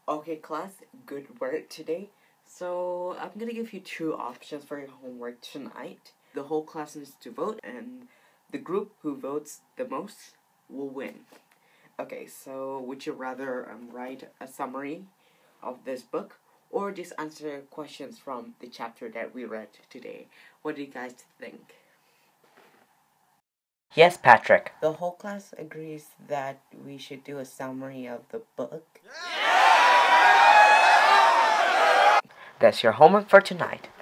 Okay, class, good work today. So, I'm gonna give you two options for your homework tonight. The whole class needs to vote, and the group who votes the most will win. Okay, so would you rather write a summary of this book or just answer questions from the chapter that we read today? What do you guys think? Yes, Patrick. The whole class agrees that we should do a summary of the book. That's your homework for tonight.